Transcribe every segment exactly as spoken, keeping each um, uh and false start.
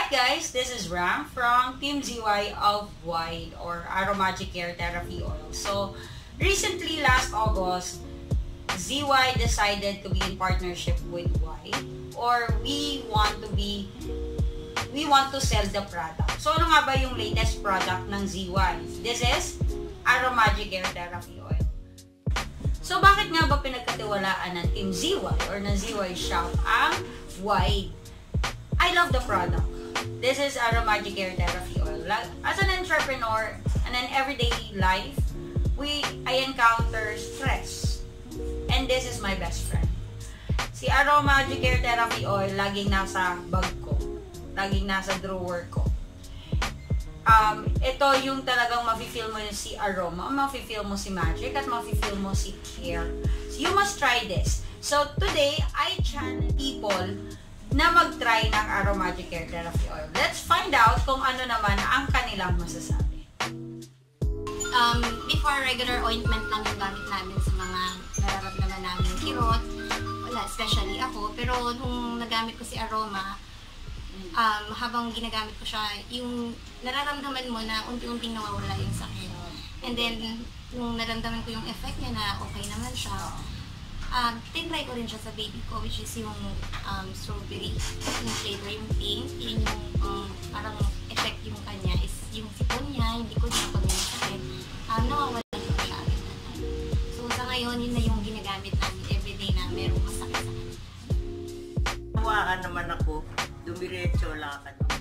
Hi guys, this is Ram from Team Z Y of Wide or Aromagicare Therapy Oil. So, recently last August, Z Y decided to be in partnership with Wide, or we want to be we want to sell the product. So, ano nga ba yung latest product ng Z Y? This is Aromagicare Therapy Oil. So, bakit nga ba pinagkatiwalaan ng Team Z Y or ng Z Y Shop ang Wide? I love the product. This is Aromagicare Therapy Oil. As an entrepreneur and in everyday life, we I encounter stress. And this is my best friend. Si Aromagicare Therapy Oil, laging nasa bag ko. Laging nasa drawer ko. Um, ito yung talagang mafe-feel mo yung si aroma, mafe-feel mo si magic, at mafe-feel mo si care. So you must try this. So today, I challenge people na mag-try ng Aromagicare Therapy Oil. Let's find out kung ano naman ang kanilang masasabi. Um, before, regular ointment lang yung gamit namin sa mga nararamdaman namin kirot. Wala, especially ako. Pero nung nagamit ko si Aroma, um, habang ginagamit ko siya, yung nararamdaman mo na unti-unting nawawala yung sakit. And then, nung naramdaman ko yung effect niya na okay naman siya, Um, tinry ko rin siya sa baby ko, which is yung um, strawberry, yung flavor, yung pink, yun yung um, parang effect yung kanya is yung sipon niya, hindi ko niya pag may sakit, um, nawawala ko siya agad na. So sa ngayon, yun na yung ginagamit namin everyday na merong masakit sa kanya. Hawakan naman ako, dumiretso lakad ako.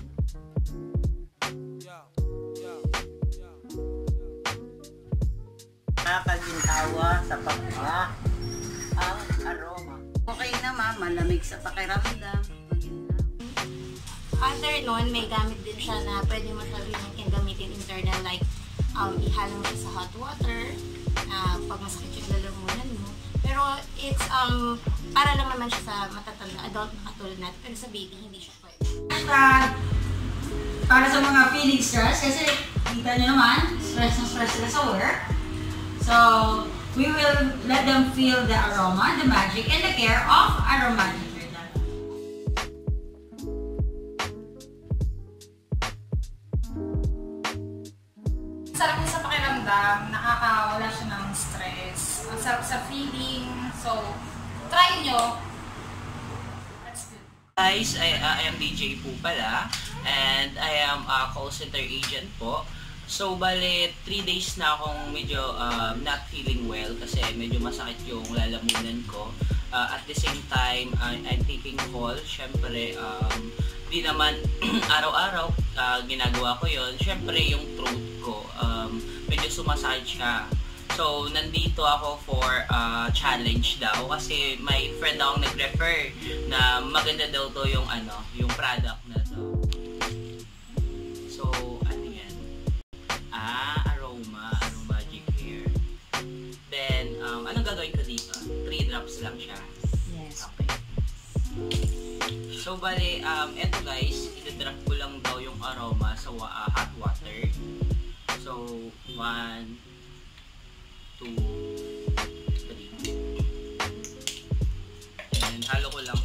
Nakagintawa sa pagka ang aroma. Okay naman, malamig sa pakiramdam. After nun, may gamit din siya na pwede mo siya rin gamitin internal, like um, ihalo mo siya sa hot water uh, pag masakit yung lalamunan mo. Pero it's um para lang naman siya sa matatanda, adult katulad natin, pero sa baby hindi siya pwede. Hashtag para sa mga feeling stress, kasi kita nyo naman, stress na stress sila sa work. So, we will let them feel the aroma, the magic, and the care of Aromagicare. Sarap niya sa pakiramdam, nakakawala siya ng stress. Ang sarap sa feeling. So, try nyo. That's good. Guys, I, uh, I am D J po pala, and I am a call center agent po. So, bale, three days na akong medyo um, not feeling well kasi medyo masakit yung lalamunan ko. Uh, at the same time, uh, I'm taking call. Siyempre, um, di naman araw-araw uh, ginagawa ko yon. Siyempre, yung throat ko, um, medyo sumasakit siya. So, nandito ako for uh, challenge daw kasi may friend akong nag-refer na maganda daw to yung, ano, yung product na to. So, Ah, aroma, Aromagicare. Then, um, anong gagawin ko dito? Three drops lang siya. Yes. Okay. So, bali, um, eto guys, ito-drop ko lang daw yung aroma sa uh, hot water. So, one, two, three. And halo ko lang.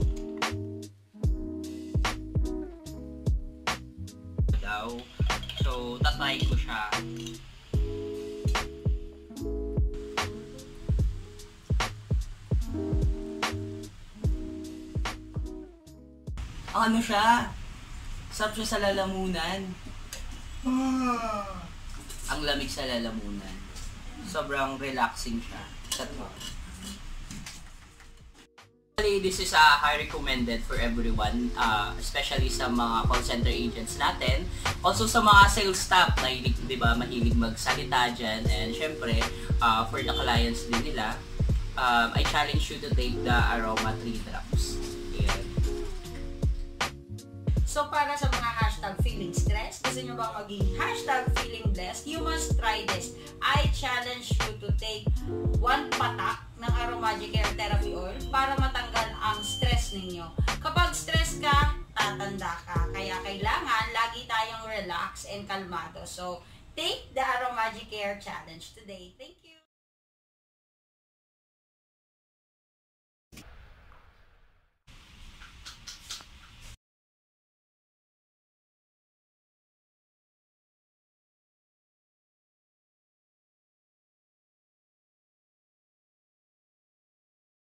Daw. So, tatry ko siya. Ano siya? Sarap siya sa lalamunan. Ang lamig sa lalamunan. Sobrang relaxing siya. Tatlo. This is uh, high recommended for everyone, uh, especially sa mga call center agents natin. Also sa mga sales staff na hilig, di ba, mahilig magsalita dyan. And syempre, uh, for the clients din nila, um, I challenge you to take the Aroma three drops. Yeah. So, para sa mga hashtag feeling stress, gusto nyo ba maging hashtag feeling blessed, you must try this. I challenge you to take one patak ng Aromagicare Therapy Oil para matanggal ang stress ninyo. Kapag stress ka, tatanda ka. Kaya kailangan lagi tayong relax and kalmado. So, take the Aromagicare challenge today. Thank you.